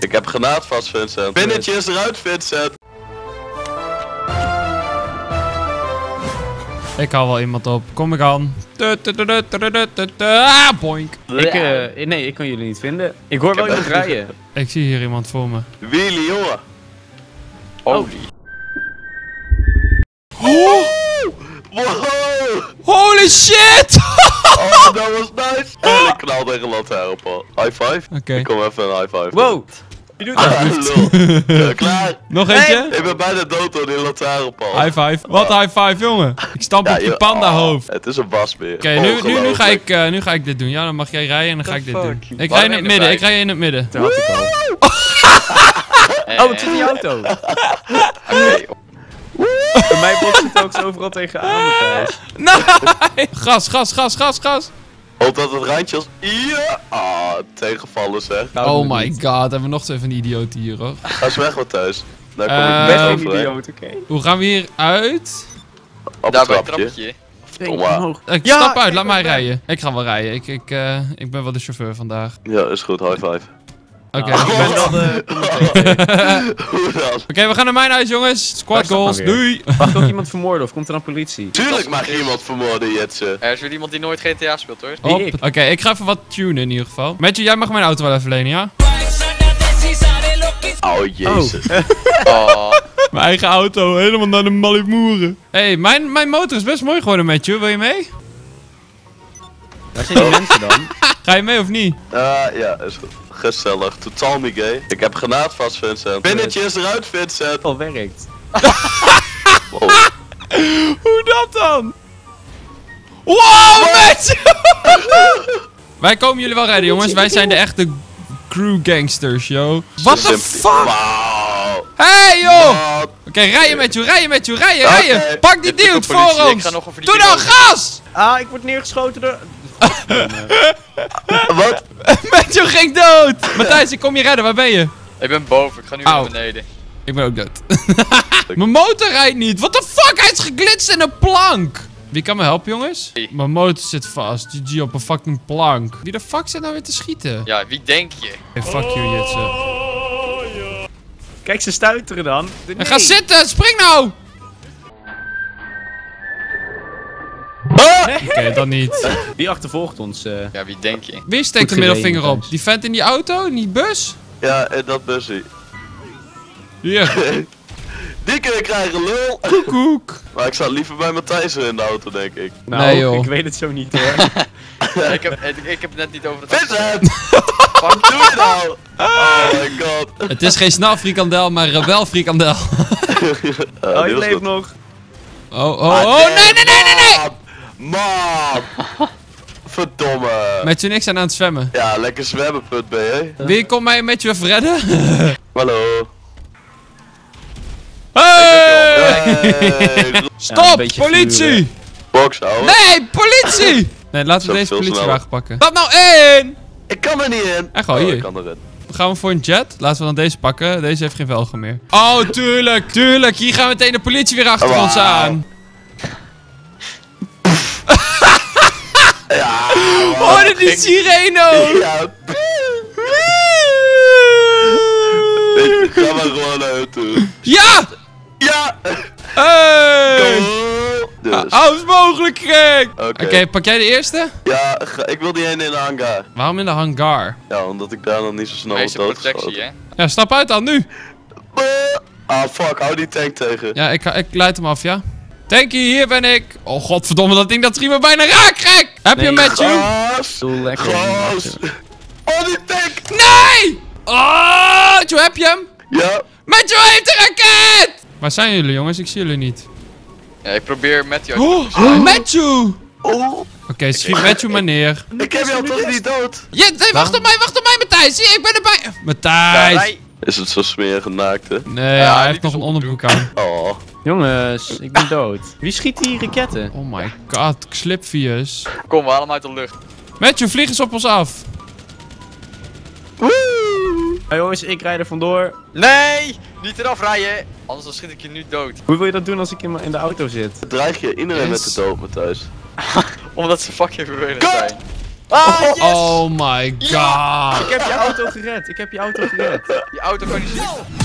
Ik heb granaat vast, Vincent. Pinnetje is eruit, Vincent. Ik haal wel iemand op. Kom ik aan. Ah, boink. Nee, ik kan jullie niet vinden. Ik hoor wel iemand rijden. Ik zie hier iemand voor me. Wheelie, jongen. Oh. Oh. Wow. Holy shit! Oh, dat was nice. En ik knal tegen een lantaarnpaal. High five. Oké. Ik kom even een high five. Wow. Wie doet dat? Ah, lul. Ja, klaar. Nog eentje? Ik ben bijna dood door die lantaarnpaal. High five. Wat high five, jongen? Ik stamp op je panda hoofd. Het is een wasbeer. Oké, nu ga ik dit doen. Ja, dan mag jij rijden en dan ga ik dit doen. Ik Waarom rij in het midden, ik rij in het midden. Dat had ik al. Oh, ik zit in je auto. Oké. Bij mij botst het ook zo overal tegenaan, Matthijs. Nee! Gas. Omdat het randje als... Ja! Ah, tegenvallen zeg. Nou, Oh doe het my niet. god, hebben we nog zo van die idioten hier, hoor. Ga eens weg wat thuis. Daar kom Eh, ik Best best een overheen. idioot, oké. Hoe gaan we hier uit? Op Daar het bij het trapje. trappetje. Verdomme. Ik Ja, stap uit, ik laat mij ben bij. rijden. Ik ga wel rijden. Ik ben wel de chauffeur vandaag. Ja, is goed. High five. Oké. Nou, ik ben wel de commentator. Hoe dan? Oké, we gaan naar mijn huis, jongens. Squad Waar is dat goals, nou weer? doei! Mag ook iemand vermoorden of komt er dan politie? Tuurlijk mag je iemand vermoorden, Jetse. Er is weer iemand die nooit GTA speelt hoor. Hop. ik. Oké, ik ga even wat tunen in ieder geval. Matthew, jij mag mijn auto wel even lenen, ja? Oh, jezus. Oh. Mijn eigen auto, helemaal naar de Malimoeren. Hé, mijn motor is best mooi geworden, Matthew. Wil je mee? Waar zijn die mensen dan? Ga je mee of niet? Ja, is goed. Gezellig. Totaal niet gay. Ik heb granaat vast, Vincent. Pinnetje is eruit, Vincent. Al werkt. Wow. Hoe dat dan? Wow, Matthew! Wij komen jullie wel redden, jongens. Wij zijn de echte crew gangsters, yo. What the fuck? Wauw. Hey, joh! Wat? Oké, rijden Matthew, rijden! Oké. Pak die Dit is dude de voor politie. Ik ons! ga nog over die Doe dan video. gas! Ah, ik word neergeschoten door... Wat? Matthew ging dood! Matthijs, ik kom je redden, waar ben je? Ik ben boven, ik ga nu Au. naar beneden. Ik ben ook dood. Mijn motor rijdt niet. What the fuck? Hij is geglitst in een plank. Wie kan me helpen, jongens? Hey. Mijn motor zit vast. GG op een fucking plank. Wie de fuck zit nou weer te schieten? Ja, wie denk je? Hey, fuck you, Jitse. Kijk, ze stuiteren dan. Nee. Ga zitten, spring nou! Oké, dan niet. Wie achtervolgt ons? Ja, wie denk je? Wie steekt de Goed middelvinger gereden, op? Thijs. Die vent in die auto? In die bus? Ja, in dat busje. Hier. Die kun je krijgen, lul. Koek. Maar ik zat liever bij Matthijs in de auto, denk ik. Nou, Nee, joh. ik weet het zo niet hoor. ik heb het net niet over het Vincent! Wat doe je nou? Oh my god. Het is geen snelfrikandel, maar een rebelfrikandel. Oh, je dit was leeft goed. nog. Oh, nee! Man! Verdomme. Met je niks aan het zwemmen. Ja, lekker zwemmen, punt B, hè? Wie komt mij met je even redden? Hallo. Hey! Hey, Stop, een beetje politie! gluren. box, ouwe. Nee, politie! Nee, laten we Zo, deze veel politiewagen pakken. Stap nou in! Ik kan er niet in. Echt wel, hier. Ik kan erin. Gaan we voor een jet? Laten we dan deze pakken. Deze heeft geen velgen meer. Oh, tuurlijk! Hier gaan meteen de politie weer achter Wauw. ons aan. Ja, Hoorde die sirene ook? Ja. Ga maar gewoon naar hem toe. Ja! Ja! Hey! Dus. Alles mogelijk, gek! Oké. Oké, pak jij de eerste? Ja, ik wil die ene in de hangar. Waarom in de hangar? Ja, omdat ik daar nog niet zo snel Hij op is de protectie, doodgeschoten. hè? Ja, stap uit dan, nu! Ah, fuck, hou die tank tegen. Ja, ik leid hem af, ja? Tanky, hier ben ik! Oh, godverdomme, dat ding dat schiet me bijna raak, gek! Heb je hem Nee. met je? Gas! Doe lekker. Gas! Oh, die tank! Nee! Oh, Joe, heb je hem? Ja. Matthew heeft een raket! Waar zijn jullie, jongens? Ik zie jullie niet. Ja, ik probeer met jou. Oh, Matthew! Oké, Oh, schiet Matthew maar neer. ik heb jou toch niet dood? Ja, nee, wacht op mij, Matthijs! Zie, ik ben erbij! Ja, Matthijs! rij. Is het zo smerig naakt, hè? Nee, Ja, hij die heeft nog is een onderbroek aan. Oh. Jongens, ik ben dood. Wie schiet die raketten? Oh my god, slipvius. Kom, we halen hem uit de lucht. Matthew, vlieg eens op ons af. Hey, jongens, ik rijd er vandoor. Nee! Niet eraf rijden! Anders dan schiet ik je nu dood. Hoe wil je dat doen als ik in de auto zit? Dreig je iedereen Yes. met de dood, Matthijs? Omdat ze fucking vervelend Kut! zijn. Ah, yes! Oh my god. Ik heb je auto gered. Die auto kan niet zien.